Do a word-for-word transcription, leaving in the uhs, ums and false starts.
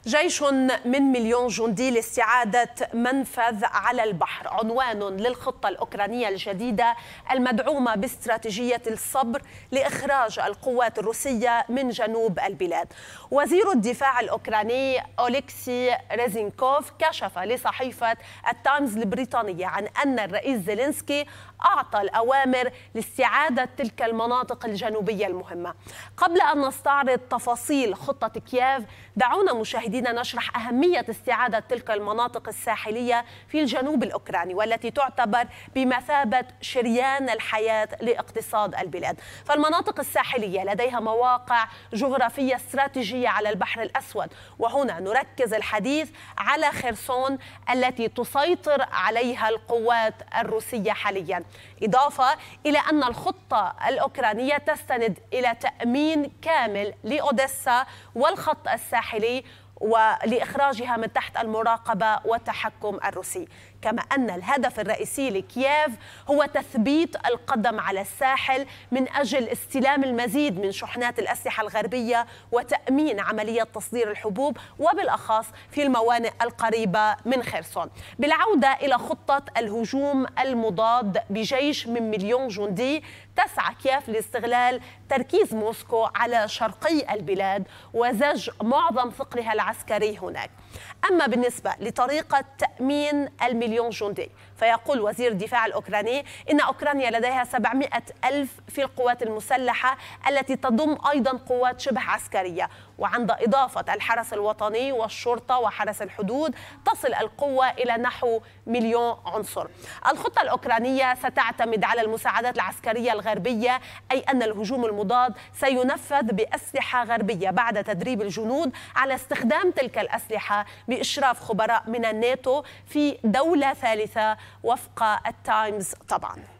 جيش من مليون جندي لاستعادة منفذ على البحر عنوان للخطة الأوكرانية الجديدة المدعومة باستراتيجية الصبر لإخراج القوات الروسية من جنوب البلاد. وزير الدفاع الأوكراني أوليكسي ريزينكوف كشف لصحيفة التايمز البريطانية عن أن الرئيس زيلينسكي أعطى الأوامر لاستعادة تلك المناطق الجنوبية المهمة. قبل أن نستعرض تفاصيل خطة كييف، دعونا مشاهدينا نشرح أهمية استعادة تلك المناطق الساحلية في الجنوب الأوكراني والتي تعتبر بمثابة شريان الحياة لاقتصاد البلاد. فالمناطق الساحلية لديها مواقع جغرافية استراتيجية على البحر الأسود، وهنا نركز الحديث على خرسون التي تسيطر عليها القوات الروسية حاليا، إضافة إلى أن الخطة الأوكرانية تستند إلى تأمين كامل لأوديسا والخط الساحلي ولإخراجها من تحت المراقبة والتحكم الروسي، كما أن الهدف الرئيسي لكييف هو تثبيت القدم على الساحل من أجل استلام المزيد من شحنات الأسلحة الغربية وتأمين عملية تصدير الحبوب وبالأخص في الموانئ القريبة من خرسون. بالعودة إلى خطة الهجوم المضاد بجيش من مليون جندي، تسعى كييف لاستغلال تركيز موسكو على شرقي البلاد وزج معظم ثقلها العسكري هناك. أما بالنسبة لطريقة تأمين المليون جندي، فيقول وزير الدفاع الأوكراني إن أوكرانيا لديها سبعمائة ألف في القوات المسلحة التي تضم أيضا قوات شبه عسكرية، وعند إضافة الحرس الوطني والشرطة وحرس الحدود تصل القوة إلى نحو مليون عنصر. الخطة الأوكرانية ستعتمد على المساعدات العسكرية الغربية، أي أن الهجوم المضاد سينفذ بأسلحة غربية بعد تدريب الجنود على استخدام تلك الأسلحة بإشراف خبراء من الناتو في دولة ثالثة وفق التايمز طبعا.